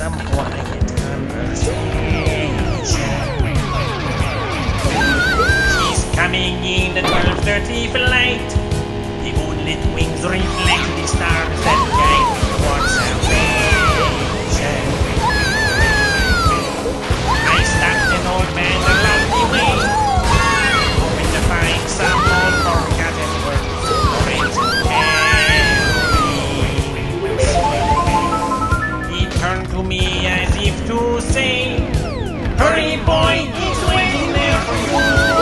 some quiet conversation. She's coming in the 12:30 flight. The moonlit wings reflect the stars that guide towards salvation. I stopped an old man along the way, hoping to find some old forgotten words or ancient memories. He turned to me as if to say, "Hurry, boy, he's waiting there for you."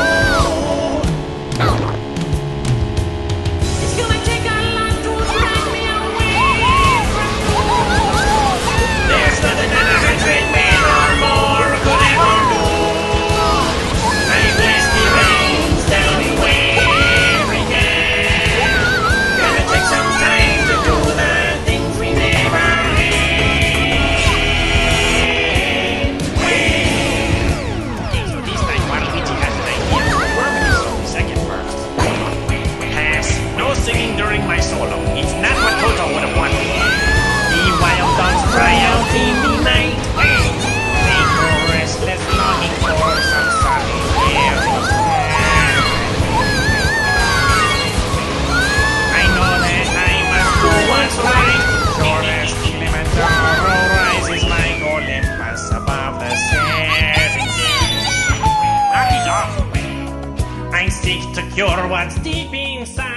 My solo. It's not what Toto would have wanted. The wild dogs cry out in the night. They grow restless, longing for some solitary. I know that I must do what's right. Sure as Kilimanjaro rises my Olympus above the setting. Knock it off! I seek to cure what's deep inside.